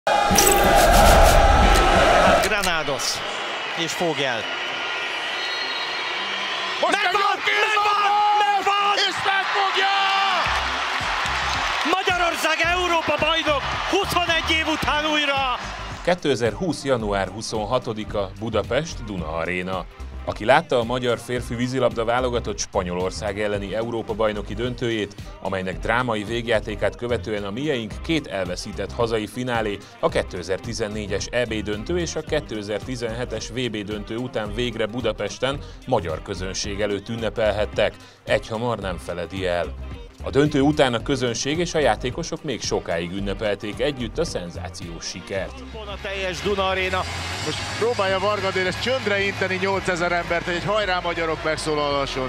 Granados és Fogel. Megvan! És megfogja! Magyarország Európa bajnok 21 év után újra! 2020. január 26-a Budapest Duna Aréna. Aki látta a magyar férfi vízilabda válogatott Spanyolország elleni Európa-bajnoki döntőjét, amelynek drámai végjátékát követően a mieink két elveszített hazai finálé, a 2014-es EB döntő és a 2017-es VB döntő után végre Budapesten magyar közönség előtt ünnepelhettek, egyhamar nem feledi el. A döntő után a közönség és a játékosok még sokáig ünnepelték együtt a szenzációs sikert. A teljes Duna Aréna. Most próbálja Varga Dénes csöndre inteni 8000 embert, hogy egy hajrá magyarok megszólalhasson.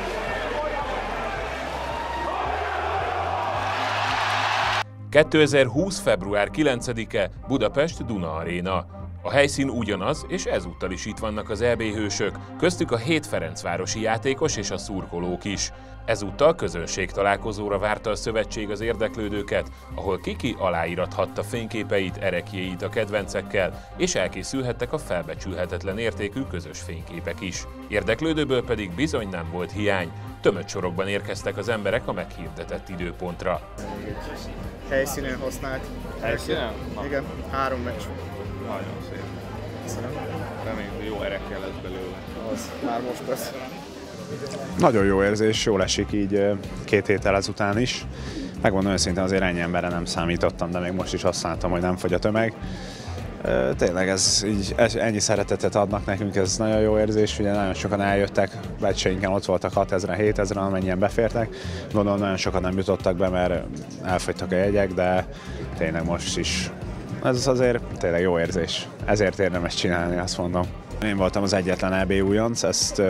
...2020. február 9-e Budapest Duna Aréna. A helyszín ugyanaz, és ezúttal is itt vannak az EB hősök, köztük a 7 ferencvárosi játékos és a szurkolók is. Ezúttal közönség találkozóra várta a szövetség az érdeklődőket, ahol Kiki aláírathatta fényképeit, ereklyéit a kedvencekkel, és elkészülhettek a felbecsülhetetlen értékű közös fényképek is. Érdeklődőből pedig bizony nem volt hiány. Tömött sorokban érkeztek az emberek a meghirdetett időpontra. Helyszínen használt. Helyszínen? Igen, 3 meccs. Nagyon szép. Köszönöm. Reméljük, hogy jó erekkel lesz belőle. Az már most lesz. Nagyon jó érzés, jól esik így 2 héttel ezután is. Megmondom őszintén, azért ennyi emberre nem számítottam, de még most is azt láttam, hogy nem fogy a tömeg. Tényleg ennyi szeretetet adnak nekünk, ez nagyon jó érzés, ugye nagyon sokan eljöttek, meccseinken ott voltak 6000-en, 7000-en, amennyien befértek. Gondolom nagyon sokan nem jutottak be, mert elfogytak a jegyek, de tényleg most is. Ez azért tényleg jó érzés, ezért érdemes csinálni, azt mondom. Én voltam az egyetlen EB újonc, ezt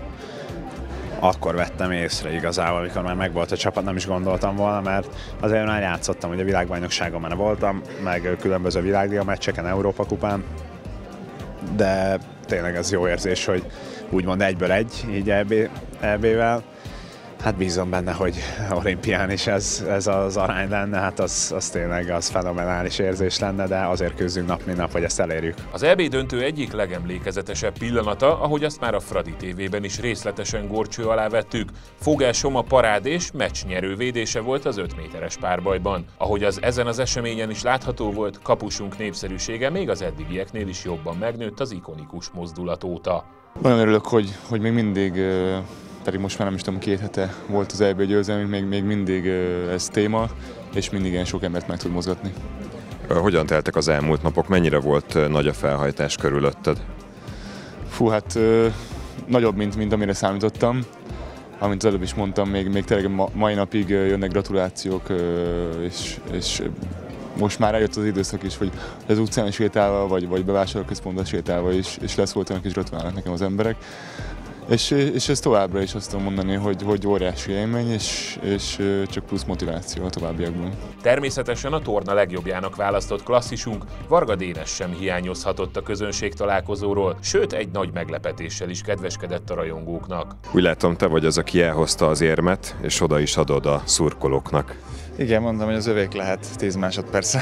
akkor vettem észre igazából, amikor már megvolt a csapat, nem is gondoltam volna, mert azért már játszottam, hogy a világbajnokságon már voltam, meg különböző világdíja meccseken, Európa kupán, de tényleg ez jó érzés, hogy úgymond egyből egy, így EB-vel. Hát bízom benne, hogy olimpián is ez az arány lenne, hát az tényleg az fenomenális érzés lenne, de azért küzdünk nap mint nap, hogy ezt elérjük. Az EB döntő egyik legemlékezetesebb pillanata, ahogy azt már a Fradi TV-ben is részletesen górcső alá vettük, Fogel Soma parád és meccsnyerő védése volt az 5 méteres párbajban. Ahogy az ezen az eseményen is látható volt, kapusunk népszerűsége még az eddigieknél is jobban megnőtt az ikonikus mozdulat óta. Nagyon örülök, hogy még mindig, pedig most már nem is tudom, 2 hete volt az EB győzelmünk, még mindig ez téma, és mindig ilyen sok embert meg tud mozgatni. Hogyan teltek az elmúlt napok? Mennyire volt nagy a felhajtás körülötted? Fú, hát nagyobb, mint amire számítottam. Amint az előbb is mondtam, még tényleg mai napig jönnek gratulációk, és most már eljött az időszak is, hogy az utcán sétálva, vagy bevásárlóközpontban sétálva is leszóltanak és gratulálnak nekem az emberek. És ez továbbra is azt tudom mondani, hogy óriási élmény, és csak plusz motiváció a továbbiakban. Természetesen a torna legjobbjának választott klasszisunk, Varga Dénes sem hiányozhatott a közönség találkozóról, sőt egy nagy meglepetéssel is kedveskedett a rajongóknak. Úgy látom, te vagy az, aki elhozta az érmet, és oda is adod a szurkolóknak. Igen, mondtam, hogy az övék lehet 10 másodperc.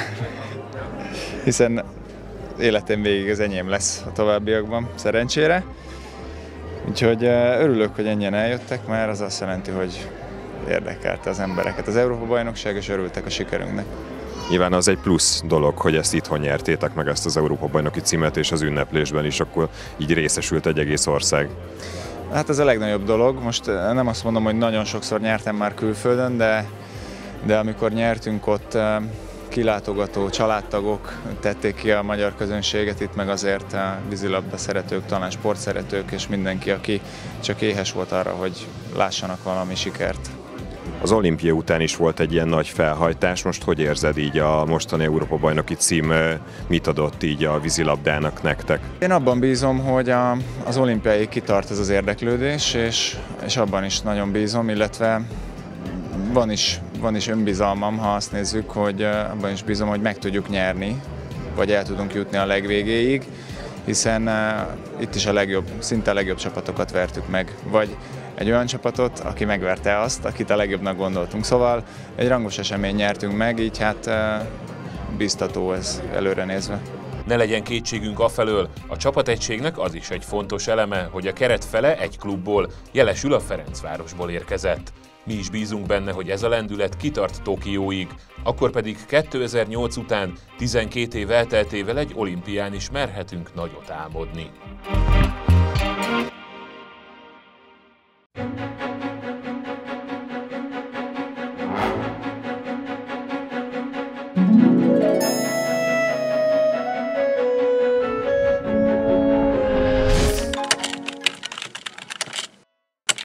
Hiszen életem végig az enyém lesz a továbbiakban, szerencsére. Úgyhogy örülök, hogy ennyien eljöttek, mert az azt jelenti, hogy érdekelte az embereket az Európa-bajnokság, és örültek a sikerünknek. Nyilván az egy plusz dolog, hogy ezt itthon nyertétek meg, ezt az Európa-bajnoki címet, és az ünneplésben is akkor így részesült egy egész ország. Hát ez a legnagyobb dolog. Most nem azt mondom, hogy nagyon sokszor nyertem már külföldön, de amikor nyertünk ott, kilátogató családtagok tették ki a magyar közönséget, itt meg azért a vízilabda szeretők, talán sportszeretők és mindenki, aki csak éhes volt arra, hogy lássanak valami sikert. Az olimpia után is volt egy ilyen nagy felhajtás, most hogy érzed így a mostani Európa-bajnoki cím, mit adott így a vízilabdának nektek? Én abban bízom, hogy az olimpiáig kitart ez az érdeklődés, és abban is nagyon bízom, illetve van is önbizalmam, ha azt nézzük, hogy abban is bízom, hogy meg tudjuk nyerni, vagy el tudunk jutni a legvégéig, hiszen itt is szinte a legjobb csapatokat vertük meg, vagy egy olyan csapatot, aki megverte azt, akit a legjobbnak gondoltunk. Szóval egy rangos esemény nyertünk meg, így hát biztató ez előre nézve. Ne legyen kétségünk afelől, a csapategységnek az is egy fontos eleme, hogy a keret fele egy klubból, jelesül a Ferencvárosból érkezett. Mi is bízunk benne, hogy ez a lendület kitart Tokióig, akkor pedig 2008 után 12 év elteltével egy olimpián is merhetünk nagyot álmodni.